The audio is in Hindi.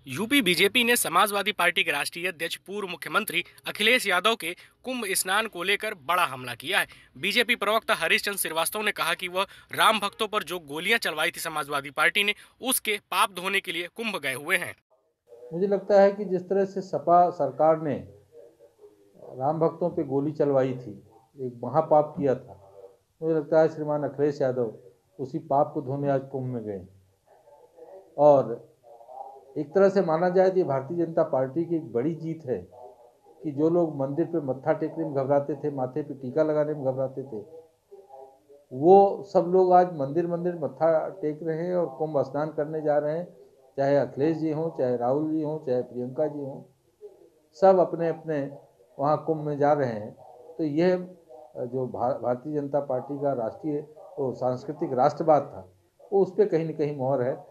यूपी बीजेपी ने समाजवादी पार्टी के राष्ट्रीय अध्यक्ष पूर्व मुख्यमंत्री अखिलेश यादव के कुंभ स्नान को लेकर बड़ा हमला किया है। बीजेपी प्रवक्ता हरीश चंद्र श्रीवास्तव ने कहा कि वह राम भक्तों पर जो गोलियां चलवाई थी समाजवादी पार्टी ने, उसके पाप धोने के लिए कुंभ गए हुए हैं। मुझे लगता है कि जिस तरह से सपा सरकार ने राम भक्तों पे गोली चलवाई थी, एक महापाप किया था। मुझे लगता है श्रीमान अखिलेश यादव उसी पाप को धोने आज कुंभ में गए। और एक तरह से माना जाए तो ये भारतीय जनता पार्टी की एक बड़ी जीत है कि जो लोग मंदिर पे मत्था टेकने में घबराते थे, माथे पे टीका लगाने में घबराते थे, वो सब लोग आज मंदिर मंदिर मत्था टेक रहे हैं और कुंभ स्नान करने जा रहे हैं। चाहे अखिलेश जी हों, चाहे राहुल जी हों, चाहे प्रियंका जी हों, सब अपने अपने वहाँ कुंभ में जा रहे हैं। तो यह जो भारतीय जनता पार्टी का राष्ट्रीय वो सांस्कृतिक राष्ट्रवाद था, वो उस पर कहीं न कहीं मोहर है।